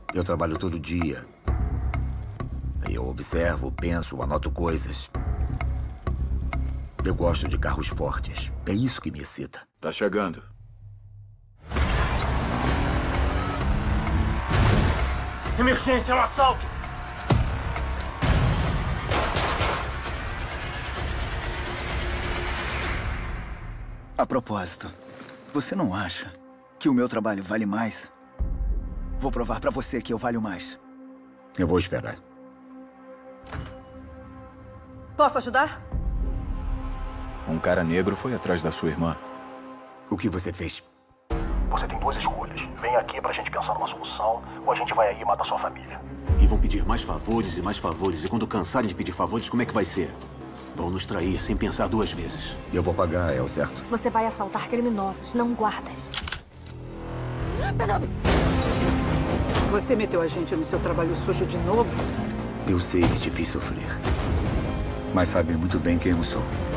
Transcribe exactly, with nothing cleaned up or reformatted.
Eu trabalho todo dia. Eu observo, penso, anoto coisas. Eu gosto de carros fortes. É isso que me excita. Tá chegando. Emergência, é um assalto! A propósito, você não acha que o meu trabalho vale mais? Vou provar pra você que eu valho mais. Eu vou esperar. Posso ajudar? Um cara negro foi atrás da sua irmã. O que você fez? Você tem duas escolhas. Vem aqui pra gente pensar numa solução, ou a gente vai aí e mata sua família. E vão pedir mais favores e mais favores. E quando cansarem de pedir favores, como é que vai ser? Vão nos trair sem pensar duas vezes. Eu vou pagar, é o certo. Você vai assaltar criminosos, não guardas. Você meteu a gente no seu trabalho sujo de novo? Eu sei que te fiz sofrer. Mas sabe muito bem quem eu sou.